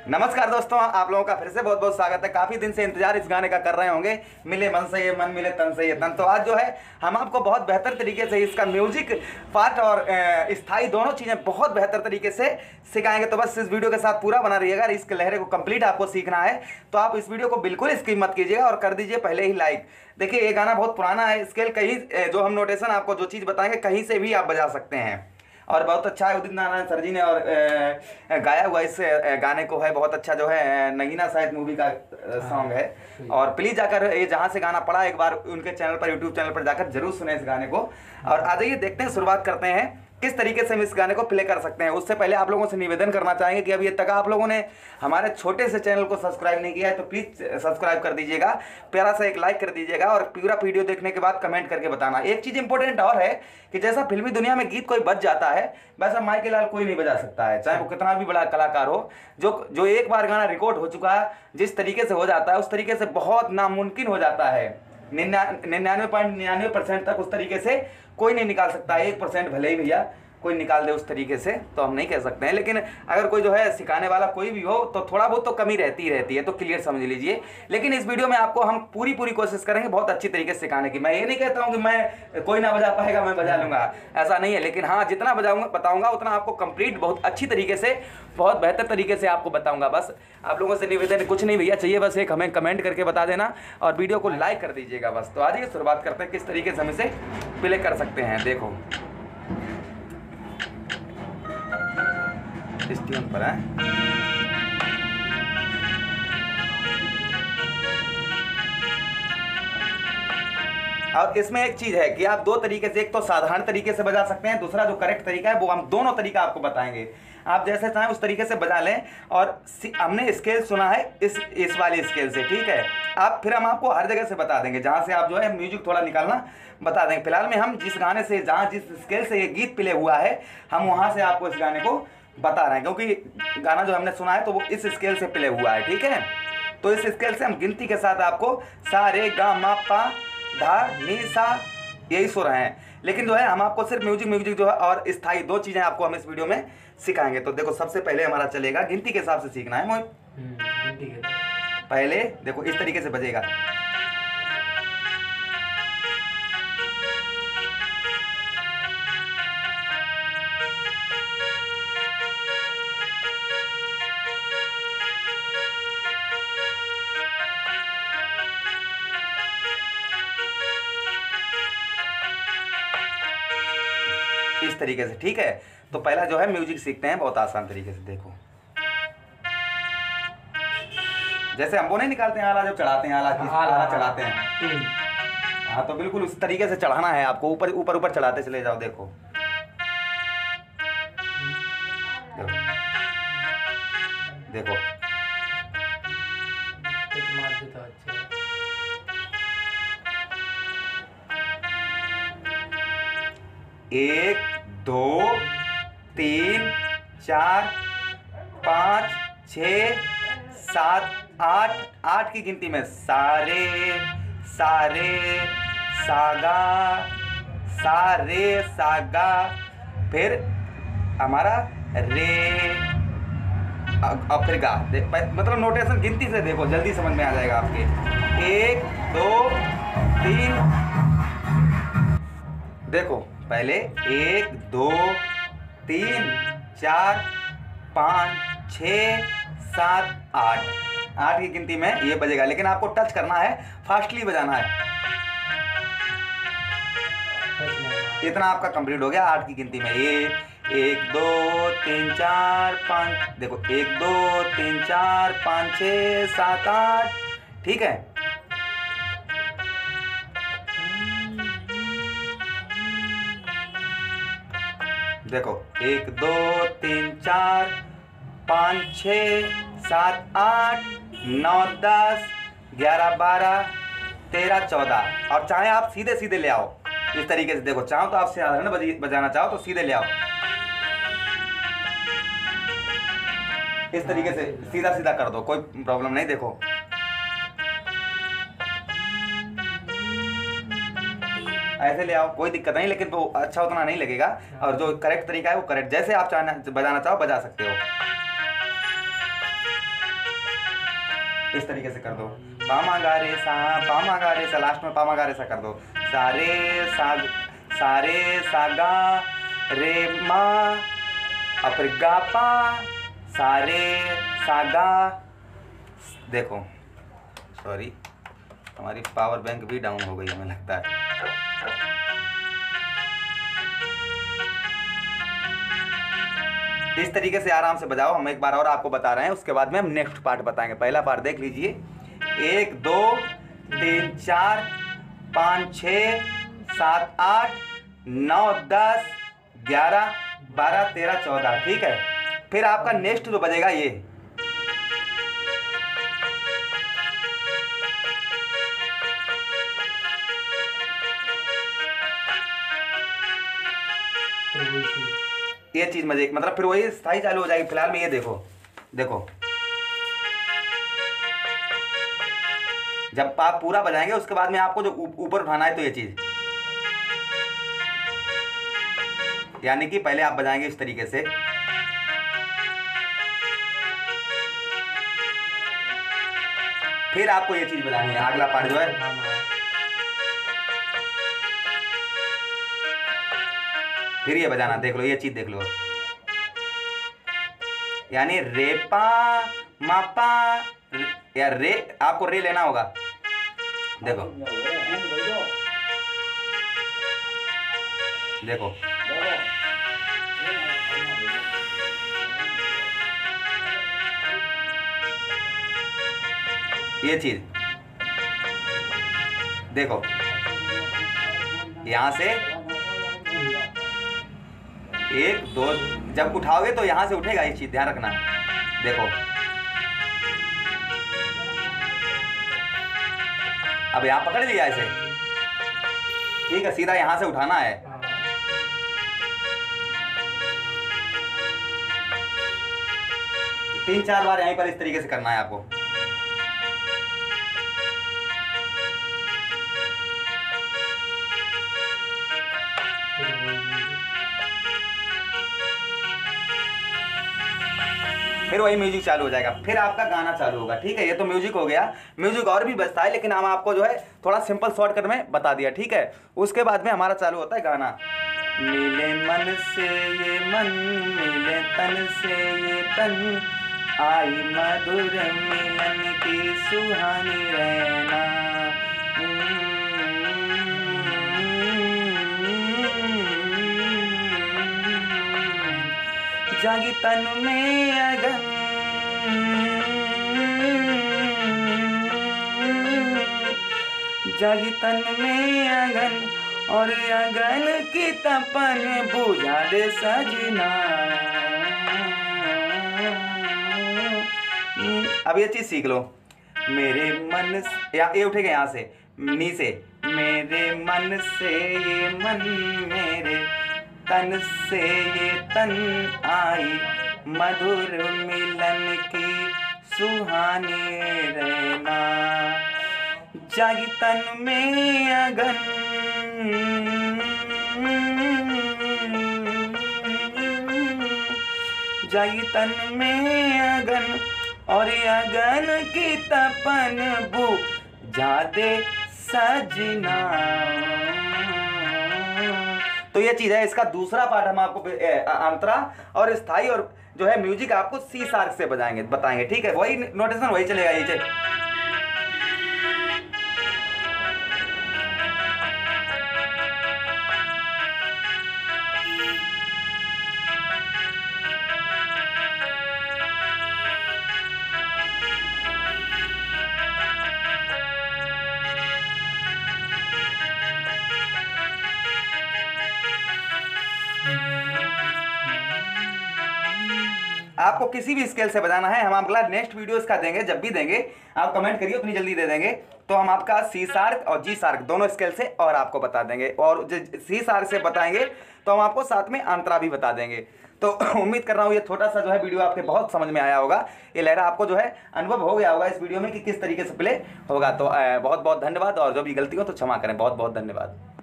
नमस्कार दोस्तों, आप लोगों का फिर से बहुत बहुत स्वागत है। काफ़ी दिन से इंतजार इस गाने का कर रहे होंगे, मिले मन से ये मन, मिले तन से ये तन। तो आज जो है हम आपको बहुत बेहतर तरीके से इसका म्यूजिक पार्ट और स्थाई दोनों चीज़ें बहुत बेहतर तरीके से सिखाएंगे। तो बस इस वीडियो के साथ पूरा बना रहिएगा। इस लहरे को कंप्लीट आपको सीखना है तो आप इस वीडियो को बिल्कुल स्किप मत कीजिएगा और कर दीजिए पहले ही लाइक। देखिए ये गाना बहुत पुराना है, स्केल कहीं जो हम नोटेशन आपको जो चीज़ बताएंगे कहीं से भी आप बजा सकते हैं और बहुत अच्छा है। उदित नारायण सर जी ने और गाया हुआ इस गाने को है, बहुत अच्छा जो है नगीना शायद मूवी का सॉन्ग है। और प्लीज़ जाकर ये जहाँ से गाना पड़ा एक बार उनके चैनल पर, यूट्यूब चैनल पर जाकर जरूर सुने इस गाने को। और आ जाइए देखते हैं, शुरुआत करते हैं किस तरीके से हम इस गाने को प्ले कर सकते हैं। उससे पहले आप लोगों से निवेदन करना चाहेंगे कि अभी तक आप लोगों ने हमारे छोटे से चैनल को सब्सक्राइब नहीं किया है तो प्लीज़ सब्सक्राइब कर दीजिएगा, प्यारा सा एक लाइक कर दीजिएगा और पूरा वीडियो देखने के बाद कमेंट करके बताना। एक चीज़ इंपॉर्टेंट और है कि जैसा फिल्मी दुनिया में गीत कोई बज जाता है वैसा माइकल लाल कोई नहीं बजा सकता है, चाहे वो कितना भी बड़ा कलाकार हो। जो एक बार गाना रिकॉर्ड हो चुका है जिस तरीके से हो जाता है उस तरीके से बहुत नामुमकिन हो जाता है। 99.99% तक उस तरीके से कोई नहीं निकाल सकता। 1% भले ही भैया कोई निकाल दे उस तरीके से तो हम नहीं कह सकते हैं, लेकिन अगर कोई जो है सिखाने वाला कोई भी हो तो थोड़ा बहुत तो कमी रहती ही रहती है, तो क्लियर समझ लीजिए। लेकिन इस वीडियो में आपको हम पूरी कोशिश करेंगे बहुत अच्छी तरीके से सिखाने की। मैं ये नहीं कहता हूँ कि मैं कोई ना बजा पाएगा मैं बजा लूँगा, ऐसा नहीं है। लेकिन हाँ, जितना बताऊँगा उतना आपको कंप्लीट बहुत अच्छी तरीके से, बहुत बेहतर तरीके से आपको बताऊँगा। बस आप लोगों से निवेदन कुछ नहीं भैया चाहिए, बस एक हमें कमेंट करके बता देना और वीडियो को लाइक कर दीजिएगा बस। तो आज ये शुरुआत करते हैं किस तरीके से हम इसे प्ले कर सकते हैं। देखो इस ट्यून पर है। और इसमें एक चीज है कि आप दो तरीके से, एक तो साधारण तरीके से बजा सकते हैं, दूसरा जो करेक्ट तरीका है वो हम दोनों तरीका आपको बताएंगे। आप जैसे चाहें उस तरीके से बजा लें। और हमने स्केल सुना है इस वाली स्केल से, ठीक है। आप फिर हम आपको हर जगह से बता देंगे जहाँ से आप जो है म्यूजिक थोड़ा निकालना बता देंगे। फिलहाल में हम जिस गाने से, जहाँ जिस स्केल से ये गीत प्ले हुआ है हम वहाँ से आपको इस गाने को बता रहे हैं, क्योंकि गाना जो हमने सुना है तो वो इस स्केल से प्ले हुआ है, ठीक है। तो इस स्केल से हम गिनती के साथ आपको सा रे गा मा पा धा नी सा यही सुर हैं। लेकिन जो है हम आपको सिर्फ म्यूजिक जो है और स्थाई दो चीज़ें आपको हम इस वीडियो में सिखाएंगे। तो देखो सबसे पहले हमारा चलेगा गिनती के हिसाब से सीखना है मोहित। गिनती के पहले देखो इस तरीके से बजेगा। इस तरीके से, ठीक है। तो पहला जो है म्यूजिक सीखते हैं बहुत आसान तरीके से। देखो जैसे हम वो नहीं निकालते हैं आला, जब चढ़ाते हैं आला चढ़ाते हैं, हाँ तो बिल्कुल उस तरीके से चढ़ाना है आपको, ऊपर ऊपर ऊपर चढ़ाते चले जाओ। देखो देखो एक दो तीन चार पाँच छः सात आठ, आठ की गिनती में सारे सारे सागा सारे सागा, फिर हमारा रे अब फिर गा। मतलब नोटेशन गिनती से देखो, जल्दी समझ में आ जाएगा आपके। एक दो तीन, देखो पहले एक दो तीन चार पाँच छः सात आठ, आठ की गिनती में ये बजेगा। लेकिन आपको टच करना है, फास्टली बजाना है। इतना आपका कंप्लीट हो गया आठ की गिनती में। एक दो तीन चार पाँच, देखो एक दो तीन चार पाँच छः सात आठ, ठीक है। देखो एक दो तीन चार पाँच छः सात आठ 9 10 11 12 13 14। और चाहे आप सीधे सीधे ले आओ इस तरीके से। देखो चाहो तो आप साधारण बजाना चाहो तो सीधे ले आओ इस तरीके से, सीधा सीधा कर दो, कोई प्रॉब्लम नहीं। देखो ऐसे ले आओ, कोई दिक्कत नहीं, लेकिन वो अच्छा उतना नहीं लगेगा। और जो करेक्ट तरीका है वो करेक्ट, जैसे आप बजाना चाहो बजा सकते हो। इस तरीके से कर दो। पामा गा रे सा, लास्ट में पामा गा रे सा कर दो। सारे सा गा रे मा, और फिर गा पा, सारे सा गा। देखो सॉरी, हमारी पावर बैंक भी डाउन हो गई हमें लगता है। इस तरीके से आराम से बजाओ। हम एक बार और आपको बता रहे हैं, उसके बाद में हम नेक्स्ट पार्ट बताएंगे। पहला पार्ट देख लीजिए। 1 2 3 4 5 6 7 8 9 10 11 12 13 14, ठीक है। फिर आपका नेक्स्ट जो बजेगा ये, चीज मजे, मतलब फिर वही स्थाई चालू हो जाएगी। फिलहाल में ये देखो जब आप पूरा बजाएंगे उसके बाद में आपको जो ऊपर उठाना है, तो ये चीज, यानी कि पहले आप बजाएंगे इस तरीके से, फिर आपको ये चीज बजानी है। अगला पार्ट जो है, फिर ये बजाना, देख लो ये चीज देख लो, यानी रे पा मा पा, या रे, आपको रे लेना होगा। देखो देखो ये चीज देखो, यहां से 1 2, जब उठाओगे तो यहां से उठेगा ये चीज, ध्यान रखना। देखो अब यहां पकड़ लिया ऐसे, ठीक है, सीधा यहां से उठाना है। तीन चार बार यहीं पर इस तरीके से करना है आपको। फिर वही म्यूजिक चालू हो जाएगा, फिर आपका गाना चालू होगा, ठीक है। ये तो म्यूजिक हो गया। म्यूजिक और भी बजता है, लेकिन हम आपको जो है थोड़ा सिंपल शॉर्टकट में बता दिया, ठीक है। उसके बाद में हमारा चालू होता है गाना। मिले मन से ये मन, मिले तन से ये तन, आई मधुर मिलन की सुहानी रहना। जागी तन में अगन, जागी तन में अगन, और अगन की तपन बुझा दे सजना। अब ये चीज सीख लो। मेरे मन से, या ये उठेगा यहाँ से, नी से, मेरे मन से ये मन, मेरे तन से ये तन, आई मधुर मिलन की सुहानी रहना। जागी तन में अगन, जागी तन में अगन, और अगन की तपन बुझा दे सजना। तो ये चीज है। इसका दूसरा पार्ट हम आपको अंतरा और स्थाई और जो है म्यूजिक आपको सी शार्प से बताएंगे, ठीक है। वही नोटेशन वही चलेगा ये। आपको किसी भी स्केल से बजाना है, हम आपका नेक्स्ट वीडियो इसका देंगे, जब भी देंगे आप कमेंट करिए, उतनी जल्दी दे देंगे। तो हम आपका सी शार्प और जी शार्प दोनों स्केल से और आपको बता देंगे, और सी शार्प से बताएंगे तो हम आपको साथ में अंतरा भी बता देंगे। तो उम्मीद कर रहा हूँ ये छोटा सा जो है वीडियो आपके बहुत समझ में आया होगा। ये लहरा आपको जो है अनुभव हो गया होगा इस वीडियो में कि किस तरीके से प्ले होगा। तो बहुत बहुत धन्यवाद, और जो भी गलती हो तो क्षमा करें। बहुत बहुत धन्यवाद।